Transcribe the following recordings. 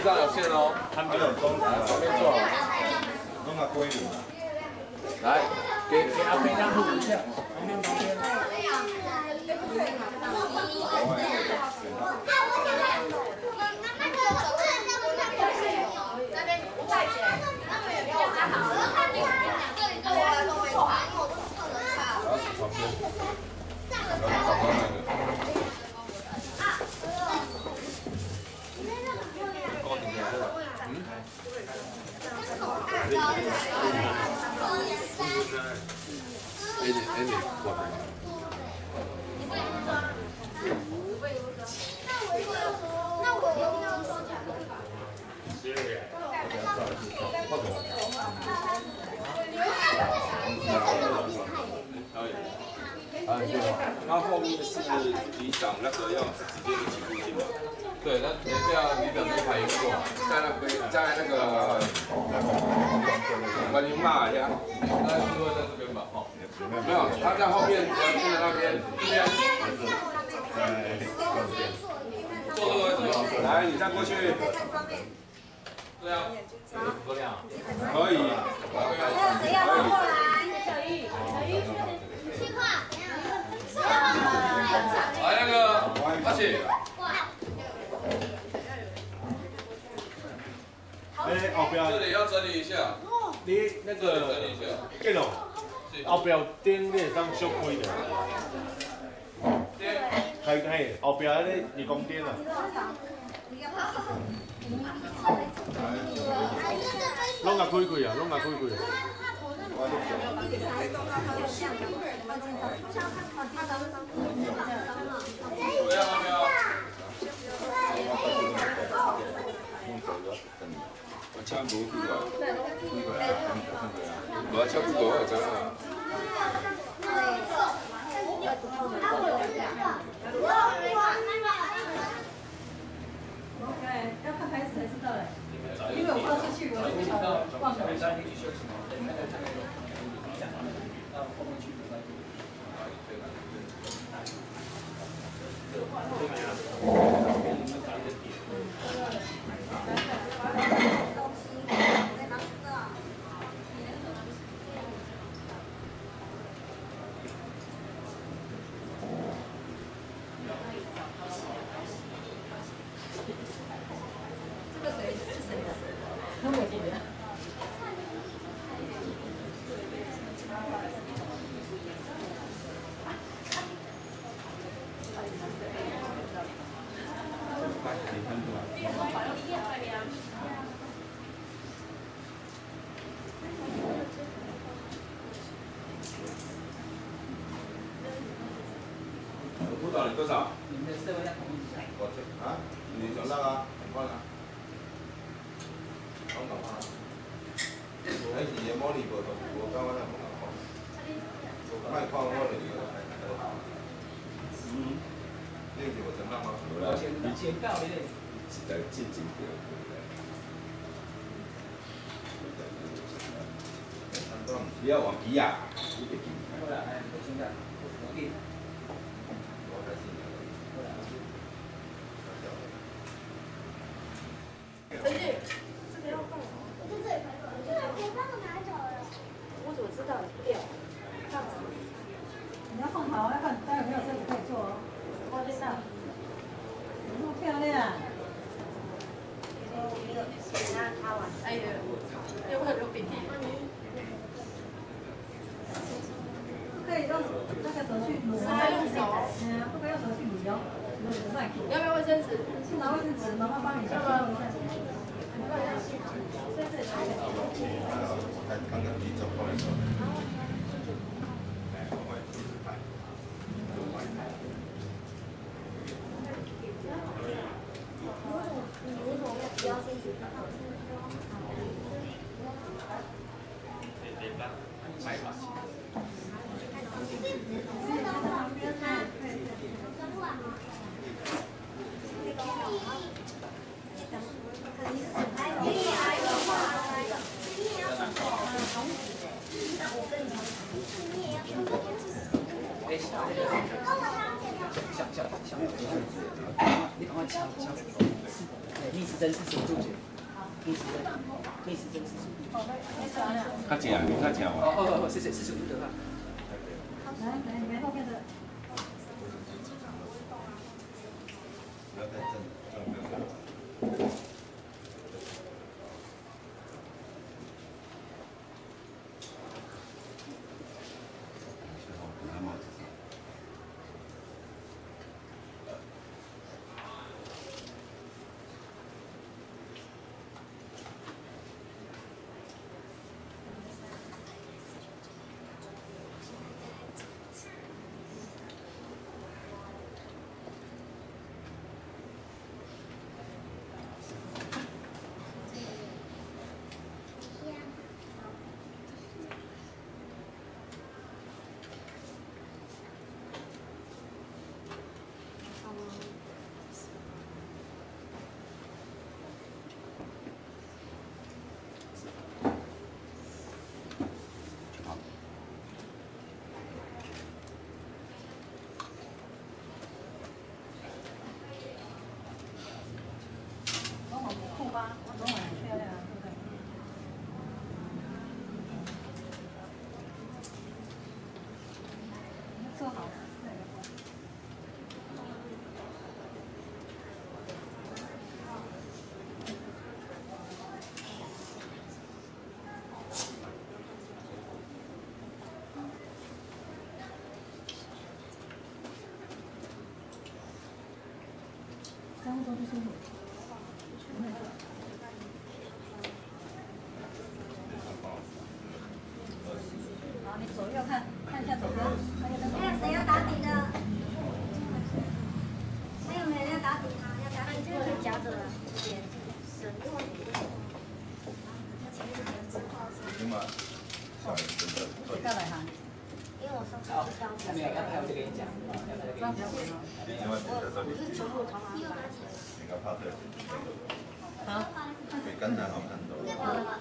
地上有线哦， 还没有装， 来旁边坐好， 弄个归零。 来给阿飞让路一下，旁边。 它后面是里长那个要直接一起入境的。 对，那等一下里长就排一过，在那个关于骂一下， 那是会在这边吧？哦， 没有，他在后面，在那边， 坐这个位置。 来，你再过去。 对啊，多亮。 可以。 谁要过来？小玉，去画。 来那个阿喜。 后边这里要整理一下。 你那个整理一下。 建龙，后边顶你会当小开的。嘿，后边迄个2公斤啊。拢甲开开啊，拢甲开开。 对啊，没有。 我车无去啊，我车不过我知啊。 OK，要看牌子才知道嘞，因为我放出去我就不晓得忘了。这个谁是谁的？跟我姐姐。 辅导你多少？ 你们的社会要统一一下。 我这啊，你想那个啊？很快啊。好搞啊！哎，你的模拟无同，无跟我那无同。卖看我的那个。你是无怎样吗？ 先告的。 是在进行的。不要往皮啊！你别紧。 好啦，哎，不行的，我给。 陈俊，这个要放，在这里排队。我帮我拿走了。我怎么知道掉？ 你要放好，要看待会没有车子可以坐哦。 我在上。 那么漂亮。 他玩。哎呀，又会有鼻涕。 可以用那个手去撸啊，用手，不可以用手去撸哦，撸慢。 要不要卫生纸？ 去拿卫生纸，妈妈帮你消毒一下。 刚刚你走过来说。 你赶快抢。 对，逆时针45度角，逆时针45度。 较正，你较正嘛。 哦，谢谢45度的话。 来，你们后面的。 不要太正，这样不要。 做好。三个都是辛苦。好，你左右看一下左边，还有谁要打底的？还有没有人要打底吗？要打底这个可以夹着点绳子。 行吧，下一个真的。 谁要来哈？ 因为我上次好， 知道还没有，要拍我就跟你讲，要拍就跟你讲。 我是全部从哪里买？ 你看帕特， 好， 比刚才好看多了。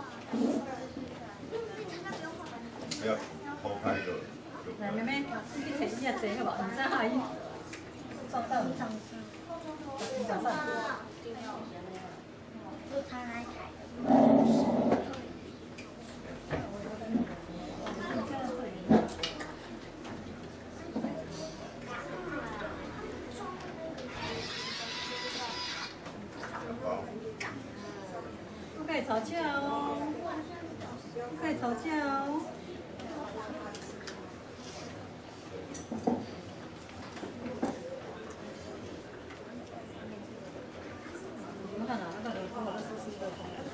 不要偷拍就。 来，妹妹，你去找一下谁好不好？你在哪里？照到你上。你早上。 就他来ถ่าย不可以吵架哦，不可以吵架哦。我看哪个人跟我的手机都同样。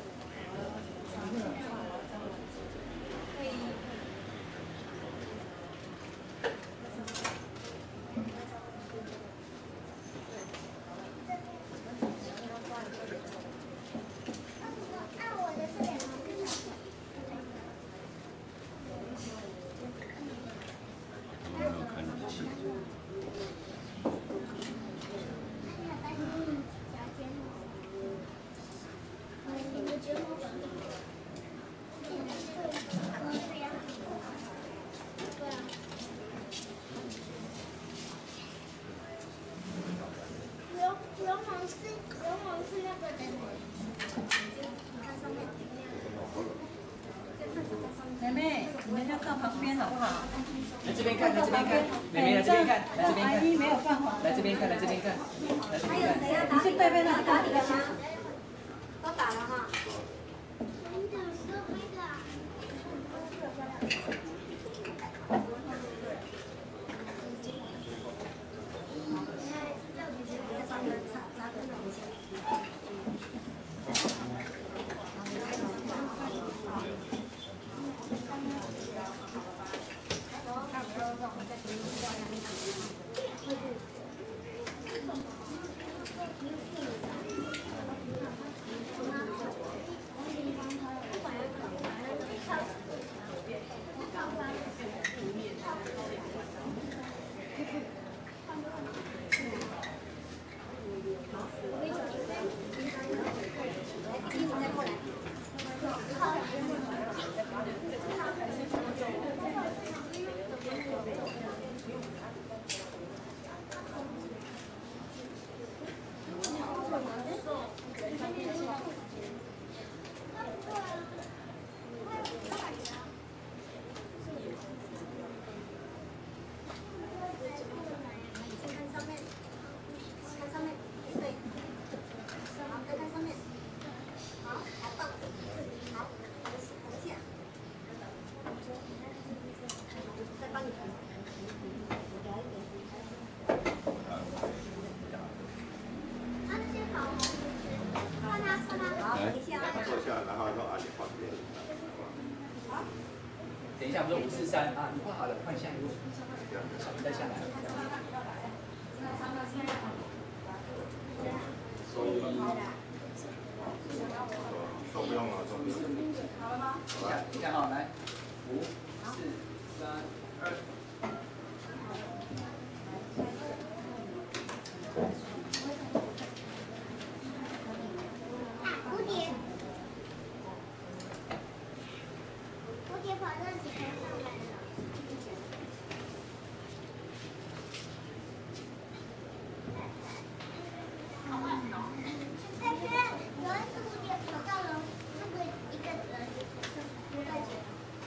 妹妹，你们要到旁边好不好？ 来这边看，来这边看，妹妹来这边看，来这边看。 没有办法。 来这边看，来这边看，来这边看。 你是对面那个打底的吗？ 都打了哈。 等一下，不是543啊，你画好了，换下一位，小明再下来。 都不用了，都不用。 好了吗？你看好，来，5、4、3、2。 蝴蝶，蝴蝶跑到几头上来了？但是有一只蝴蝶跑到了那个一个人不在前。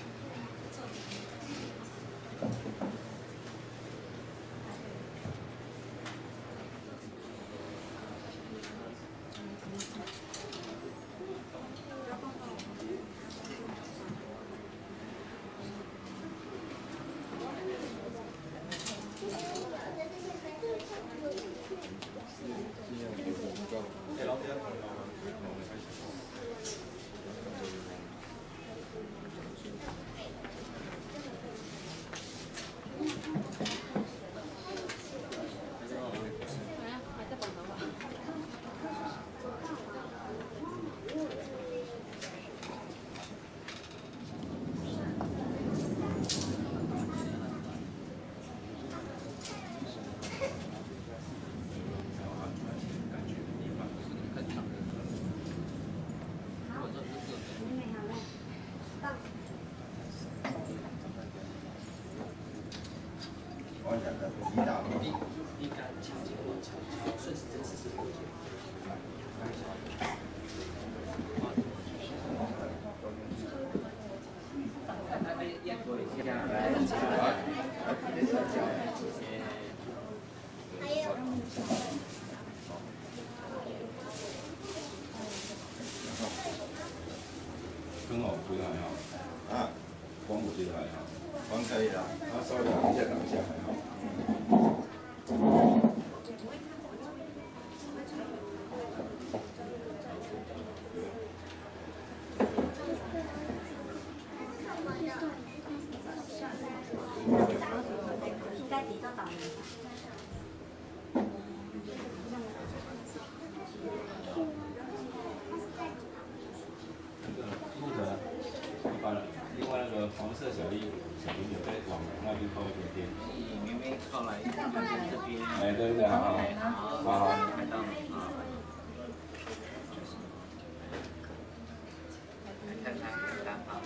灯哦，不是还好啊，光我觉得还好，光可以的，它稍微挡一下还好。 应该比较倒霉。 负责，把另外那个黄色小朋友再往那边靠一点点。 妹妹靠来这边。 哎，对对，好好，好好。 拍到了啊。来看看好。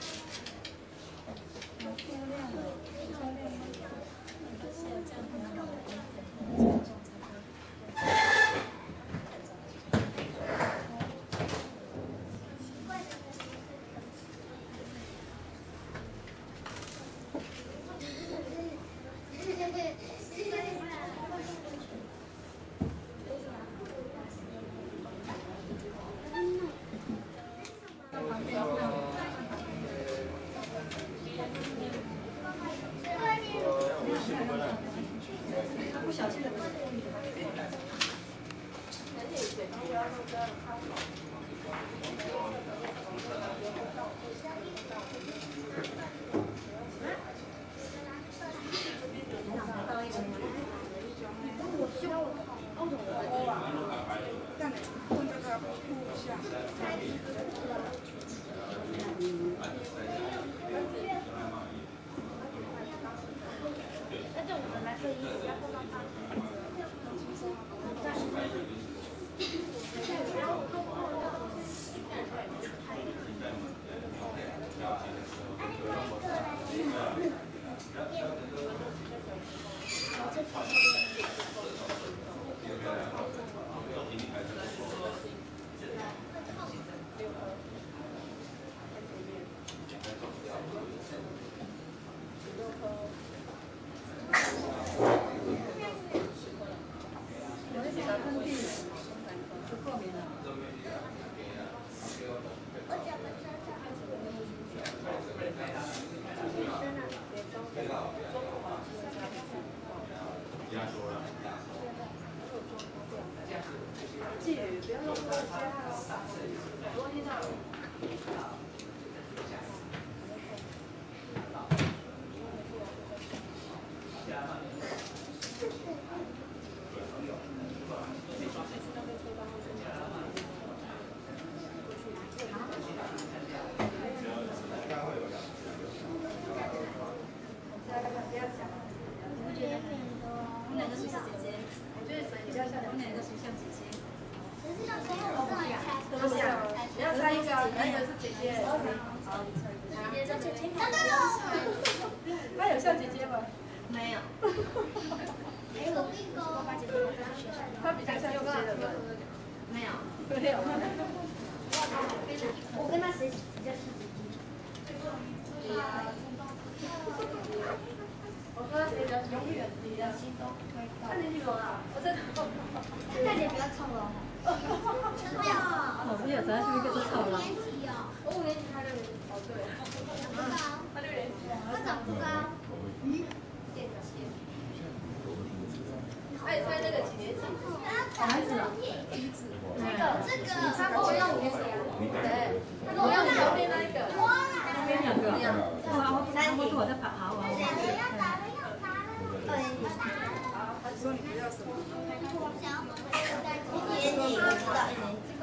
不小心的。不要弄过家。 那个是姐姐。 姐姐叫姐姐。 他有像姐姐吗？ 没有。 他比较像姐姐的吗？ 没有。 没有。 我跟他谁比较像姐姐？ 我说你的永远你的心都会到。看进去了啦，我真的。 大姐不要唱了。 我不有在那边跟着唱了。 我5年级，他6年级。哦对。不高。他6年级。他长不高。 那你猜那个几年级？孩子啊。 这个他跟我要5年级。 对。他跟我要旁边那一个。旁边2个。哇，我在跑好啊。 说你不要什么？ 1年级，我知道1年级。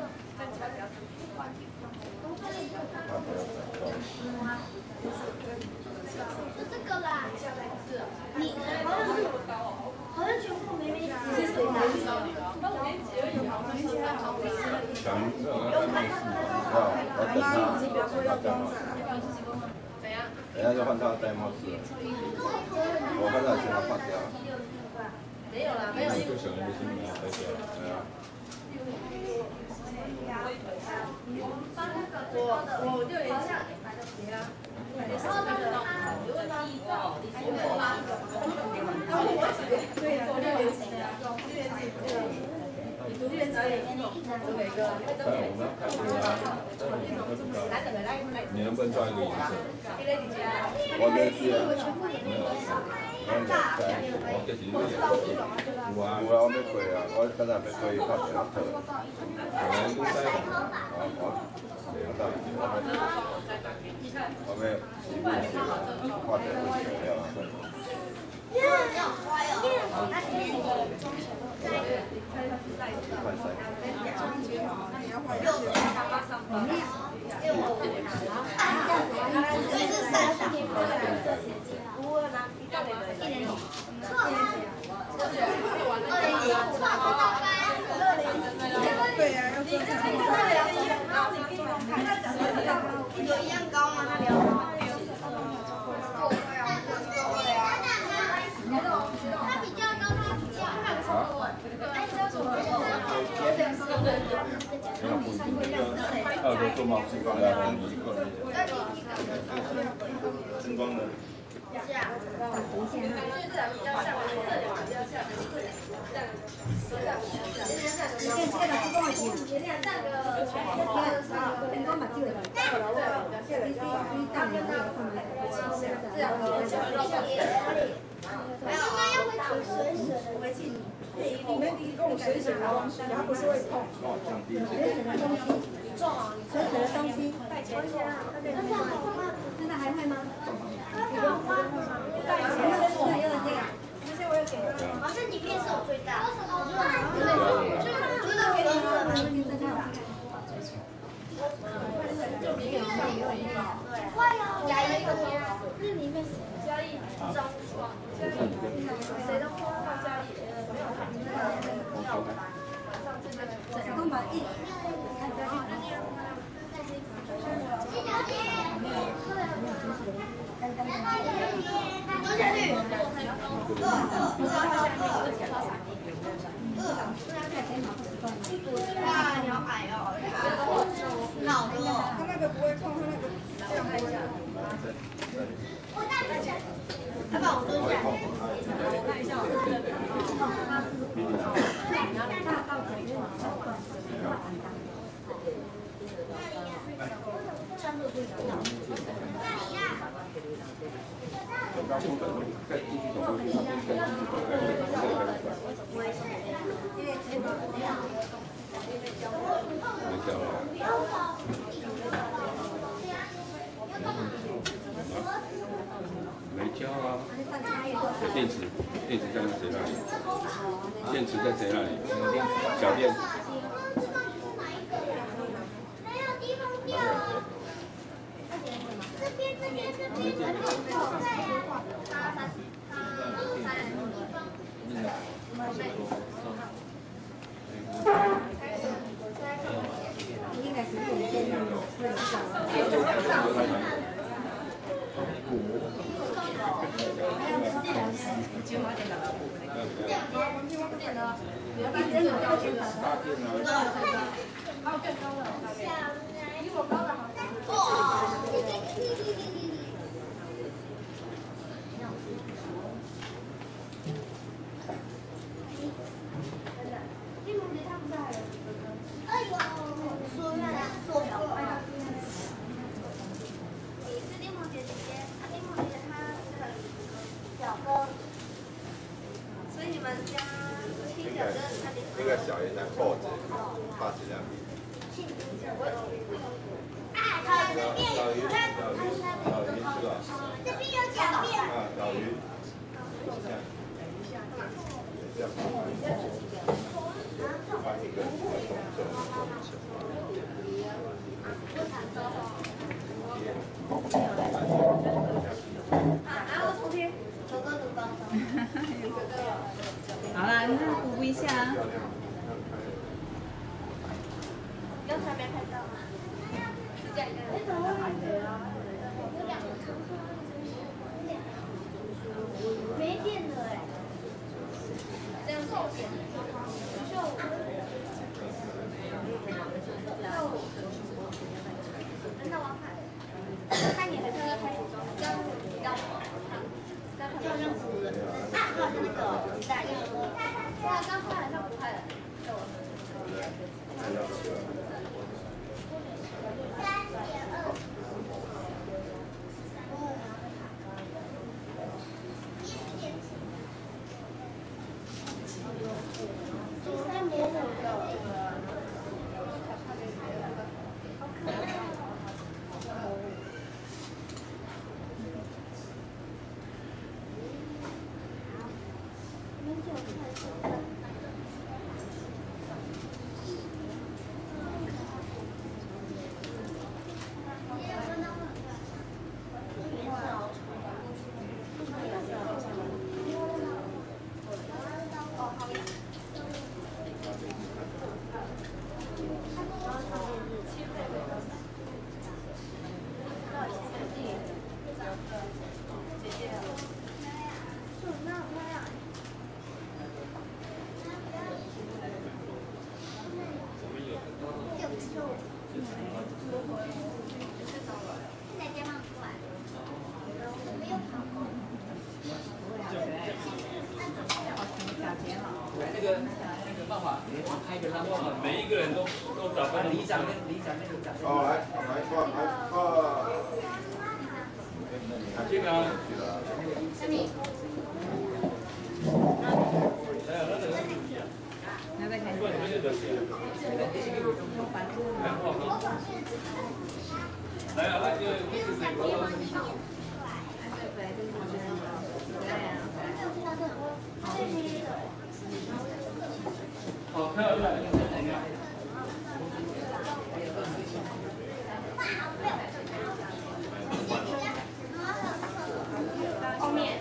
就这个啦。你好像全部没几是谁拿的？ 他5年级而已，好像是在旁边。 妈妈，你不要说要装上。 怎样？ 等下就换他戴帽子了。我看到钱要换掉。 没有啦，没有。 就想那个新闻才掉，对啊。 我6年级。你啊？对呀，我6年级的呀，6年级。你读6年级？哪个？ 你能不能穿一个颜色？我没去啊。有啊，我要开啊，我今日要开拍小特。我要画点东西了。 你好乖哦，他今年所以是3场。1年级。错吗？2年级。错到班。 对呀，要做这个。 有一样高吗？他聊吗？他比较高，他比较看错我。哎，叫什么？ 都做毛细光的，灯光的。 这样。没有啊，要会出水水的，回去你们提供水水的东西，它不是会痛。 重啊， 水水的东西。 现在还会吗？好像里面是有最大。会哦，加一个那里面加一张床，加一谁的花到加一没有公版1。 多下去。哇，你好矮哦，好多。 它那个不会痛，它那个这样不会。 他把我蹲下来。 看一下我这个。 穿着不一样。 刚出门再继续走过去，没交了。没交啊。电池在谁那里？电池在谁那里？小电。 没有地方掉了。这边，对呀。 应该是6年级。 那个小人在扣子，大质量比。老鱼是吧？ 这边有假面。 啊，老鱼。把这个然后重新，哥哥读高中。 好了，那补一下啊。 刚才没拍到吗？是这样一个。没电了哎。这样够电。那王牌，看你的这个开始装，这样比较好。这样子啊，那个大一，哇，刚拍好像不拍了，在我。 每一个人都打扮里长那个长。 哦，来放。 这个啊。 那再看。 来啊，那个这是谁？好漂亮。 后面。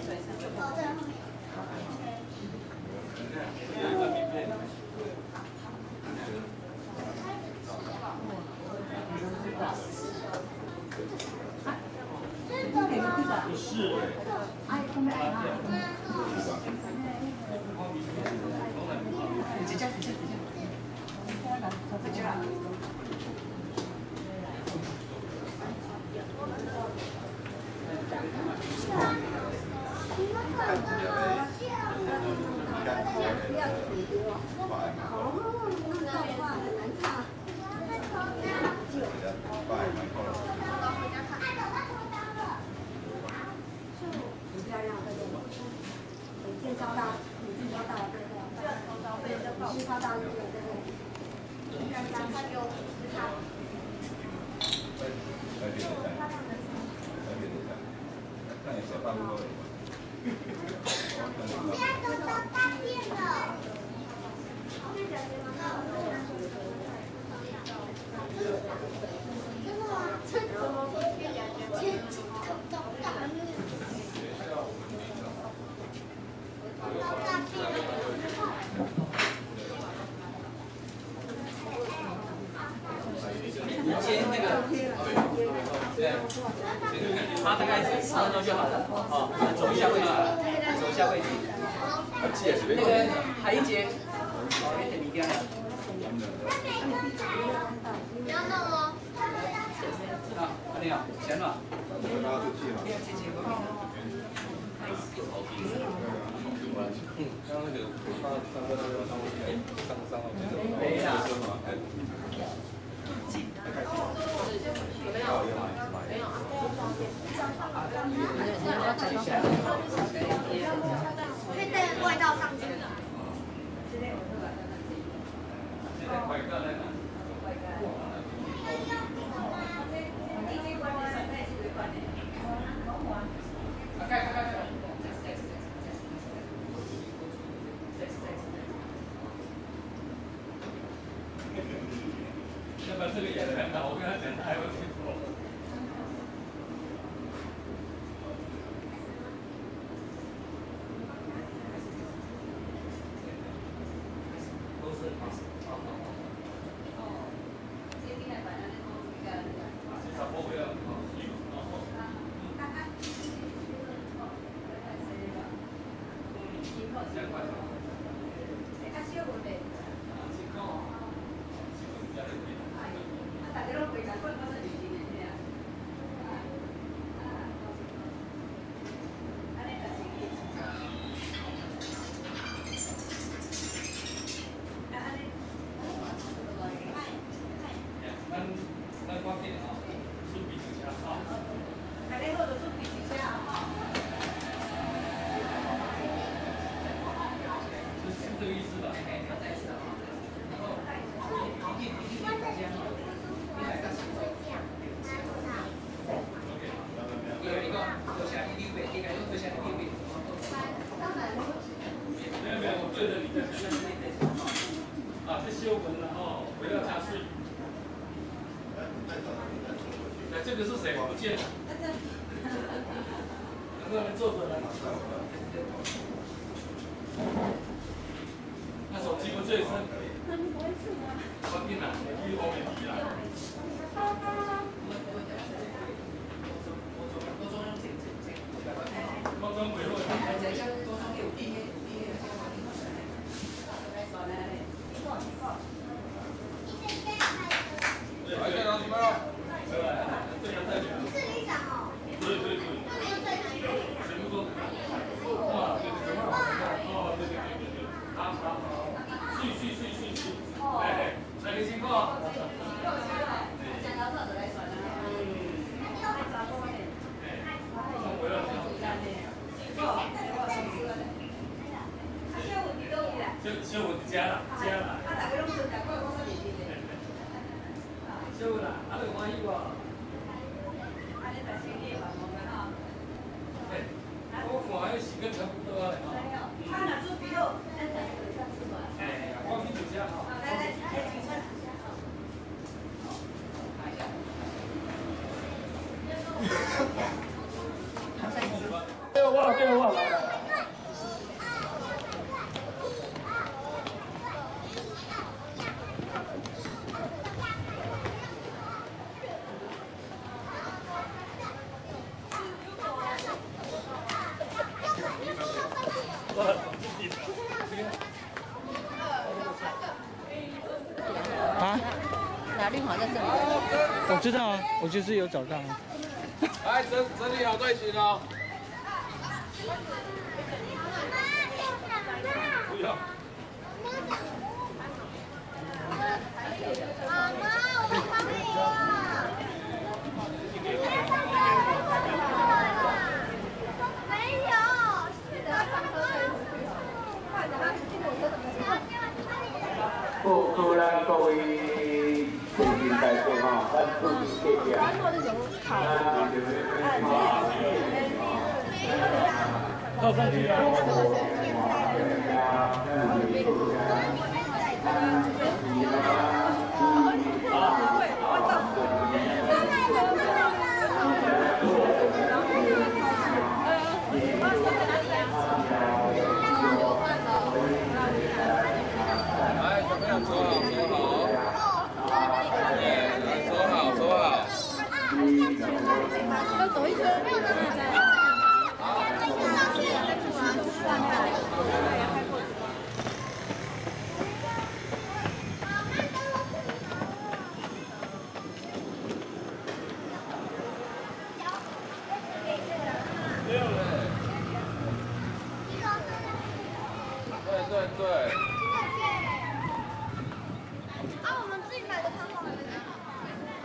是。 以前那个。 它大概是10分钟就好了。哦，走一下位置，走一下位置。那个海英姐，哦，有点离掉了。 不要弄哦。 啊，你好，行了。 拉出去了。 刚那个他上课上没啦。 可以带味道上去。 要不然这个演得很好，我跟他讲，他还会去做。都是咱关键啊，准备一下啊。 大家好，就准备一下哈。 是这个意思吧？没有，我对着你在啊，这修文了哦，不要加税。那这个是谁？不见了。那边坐着来。那手机不最深。关键啦，你后面提啦。高中委落。 来，再拿什么了？ 这个代表。 是里长哦。 对对对。 那没有在哪里？ 全部都。哇，对对对。哦，对对对对对。好。去。哎，哪个情况？小文加啦。 大家拢做大概我说袂记得。 小文啊，那个欢喜无？ 安尼在生意嘛，无个吼。 我看迄时间差不多啊。 他若准备好，咱大家就上出来。 哎，我去煮下哈。 来，请出来。 对我来。 啊？哪绿华在这里？我知道啊，我就是有找到啊。 来整理好队形哦。 不要。 妈妈，我帮你了。没有。 各位贵宾大众哈，咱注意谢谢。 靠上去啊！ 来，小朋友走好。哎，来走好。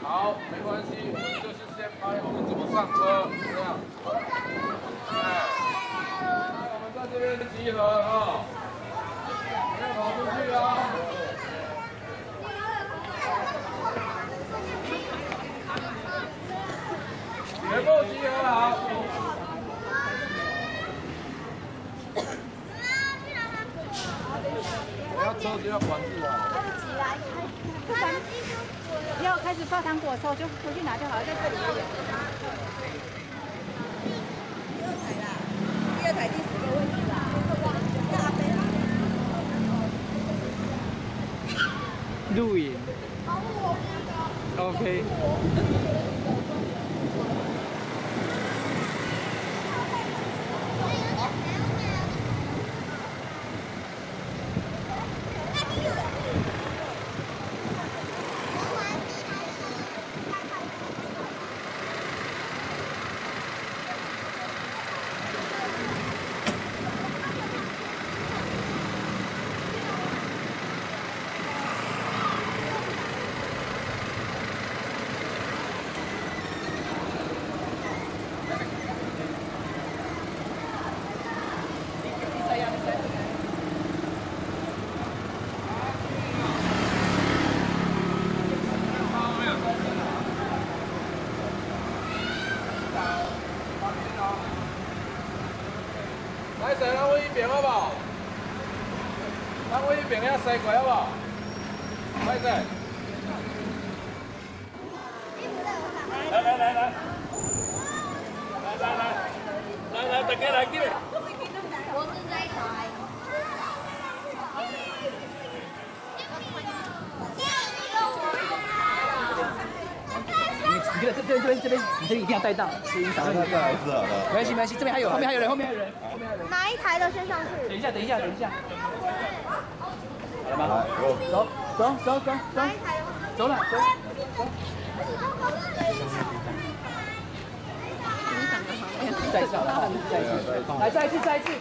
好，没关系，我们就是先拍我们怎么上车，这样。哎，我们在这边集合啊，不要跑出去啊。全部集合好。不要车子要管制啊。 要开始发糖果的时候就回去拿就好了，在这里也有。第二台第10个位置啦。 录影。OK。 来谁让我一边好不好？让我一边要塞过好不好？来谁？ 来，大家来进来。 我是这一台。 你这边，你这边一定要带到，声音少一点。 再来一次好了。 没关系，这边还有，后面还有人。 哪一台的先上去？ 等一下。好了吗？ 来， 走。 哪一台的？ 走了。再一次，来，再一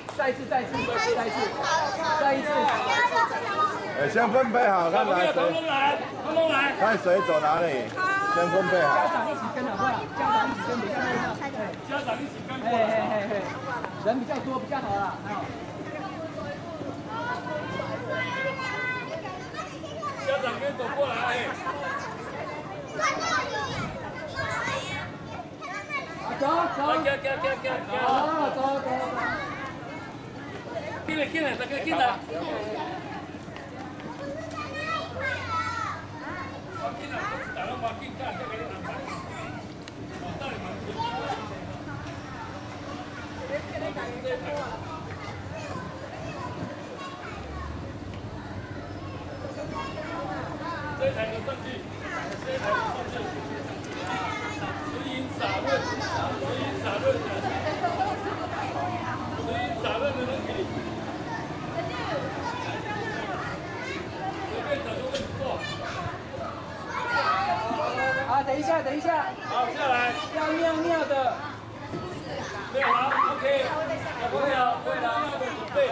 次。 先分配好，看来谁， 通通来。 看谁走哪里，先分配好。 家长一起跟好不好？家长一起跟， 家长一起跟过嘿， 来。 人比较多比较好啦。 家长跟走过来。 走。 进来，大家进来。这台的上去，时隐洒润的问题，随便找个位置坐。 好，等一下。 好，下来。 要尿的。 没有了 ，OK。小朋友，对了，尿的准备。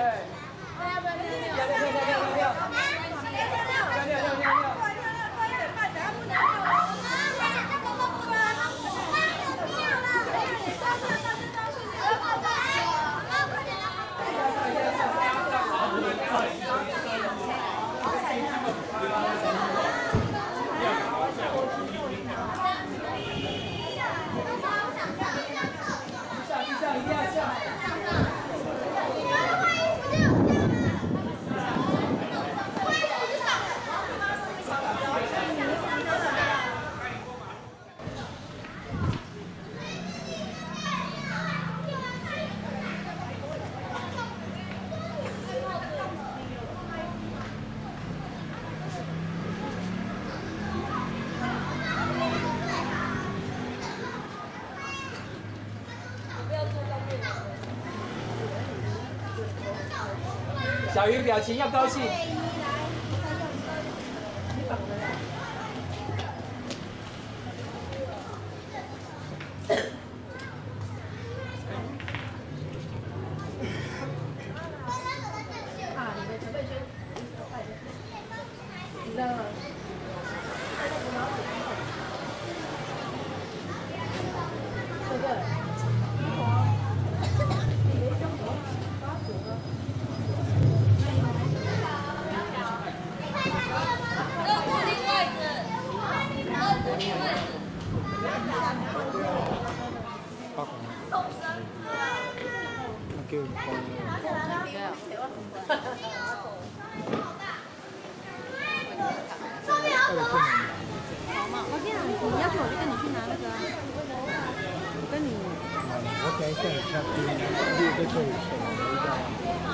小鱼表情要高兴。 我这样，你要去我就跟你去拿那个啊。我跟你。 我等一下你下去，你在这里等我一下。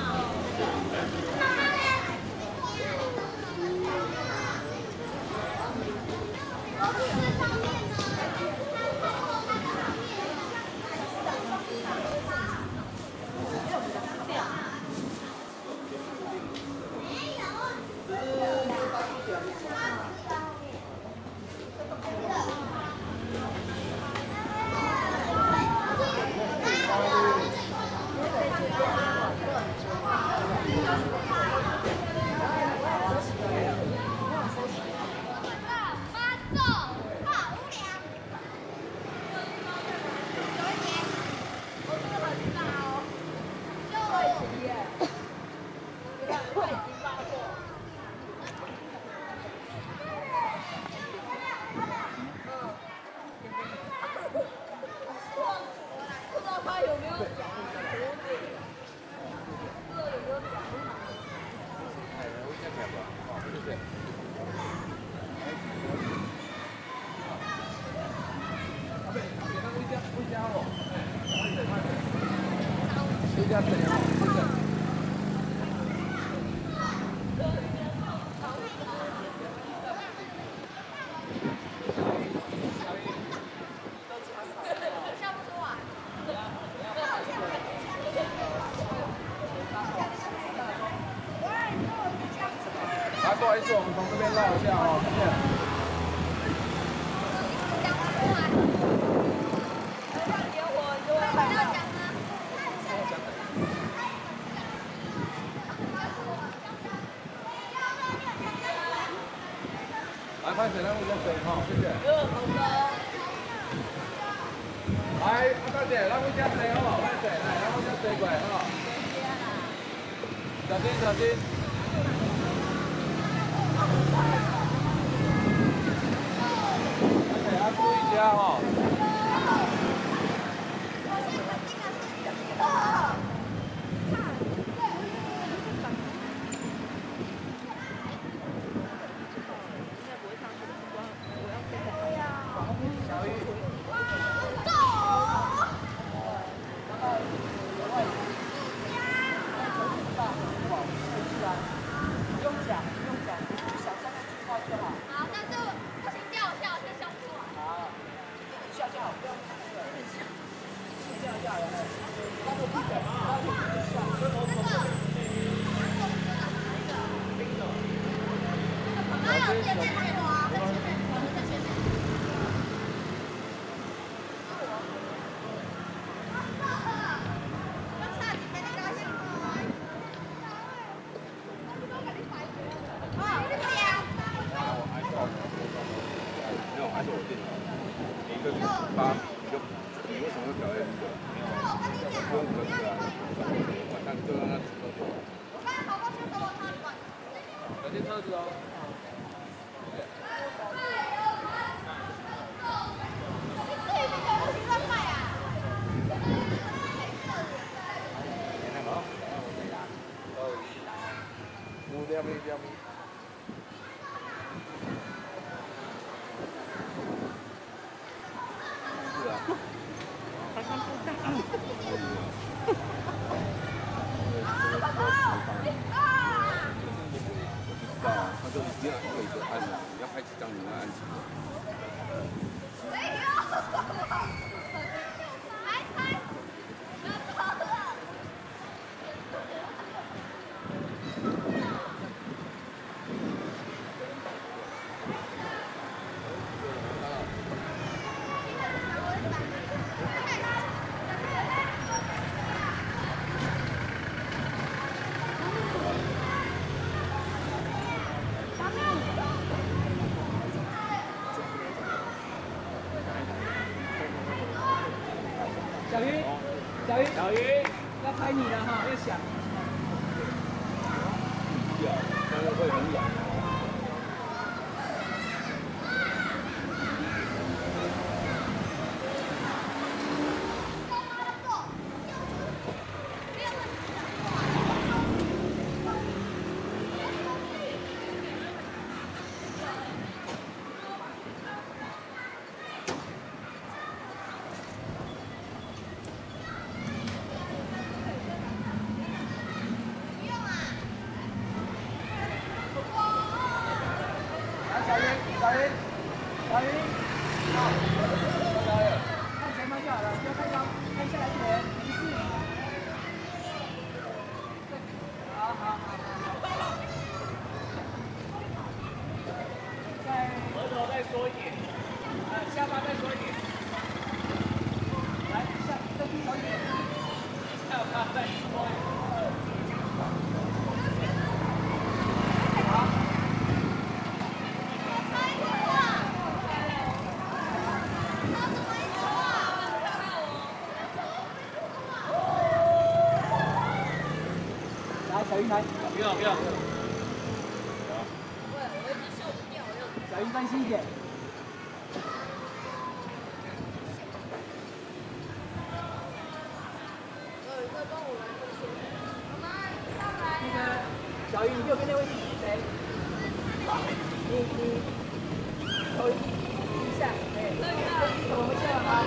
不好意思，我们从这边绕一下哦，谢谢。来，拍水，让我加水哈，谢谢。来，阿大姐，让我加水哦，拍水，来，让我加水鬼哈。小心，小心。 要注意一下哈。小雨。不用讲，不用讲，你就想象那句话就好。 好，但是不行掉下，在胸部。 好，一下就好，不要那个，这样下来，那个不准啊， 那有前面那个啊，在前面，在前面。 小心车子哦。 他就一定要一个按，要拍几张你要按几个。 小鱼，小鱼，小鱼，要拍你了哈，要想。 痒，但是会很痒。 没有问题。 小鱼，好，看前方就好了，不要看高，看下来一点，没事。好。额头再缩一点，下巴再缩一点。来，再低头一点，下巴再缩。好。来，小鱼来。不要。小鱼专心一点。那个小鱼，你右边那位是谁？你头一下，我们下吧。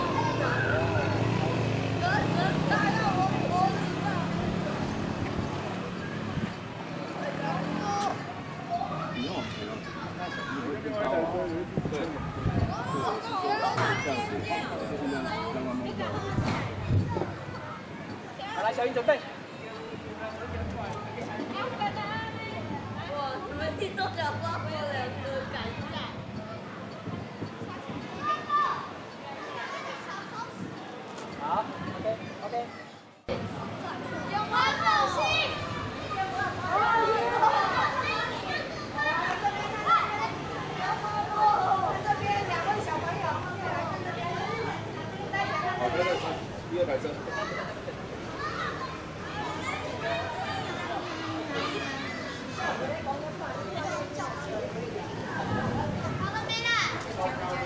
好，来，小鱼准备。 你们听众讲话会有两个感慨。 好 ，OK。 有关手心。这边两位小朋友后面来看这边，再看看这边。 第二排车。 好了没了？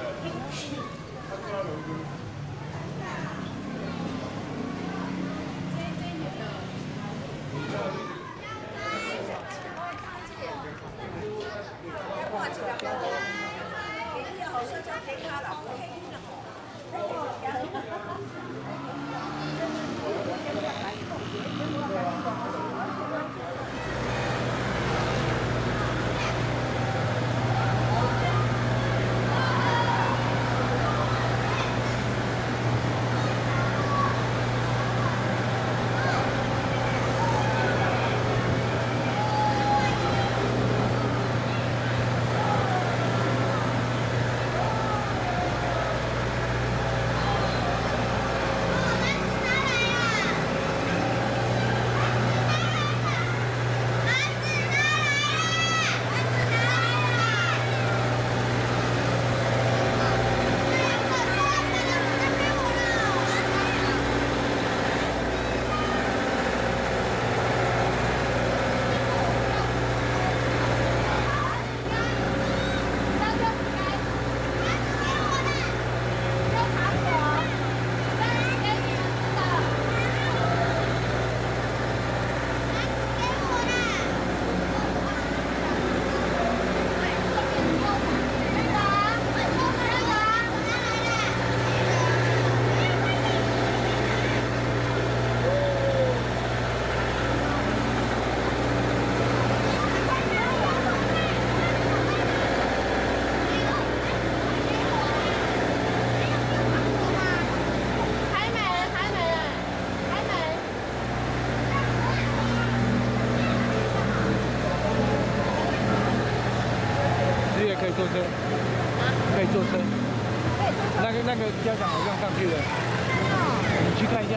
可以坐车，可以坐车。那个家长好像上去了，你去看一下。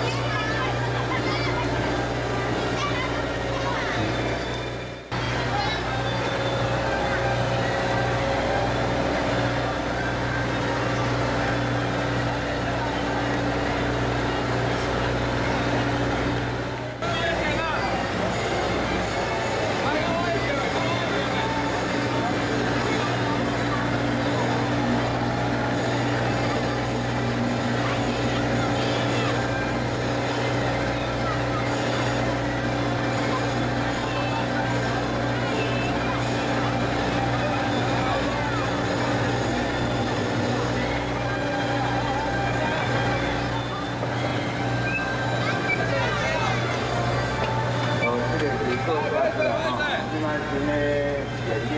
来。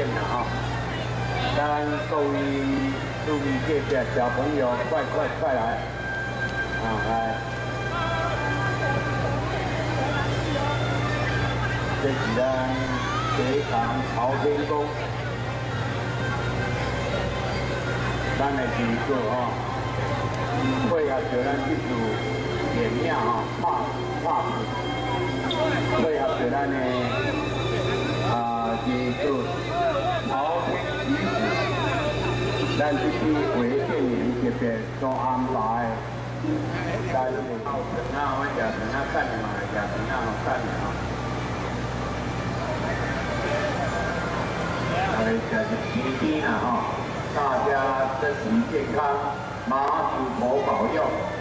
了哈。咱各位注意这些小朋友，快来，来。这是咱北港朝天宫，咱的地座配合着咱这组点名画配合着咱的地座朝天仪式，咱这些为电影这边所安排。咱的那我讲那干嘛讲那干嘛。就是期间大家身体健康，马祖婆保佑。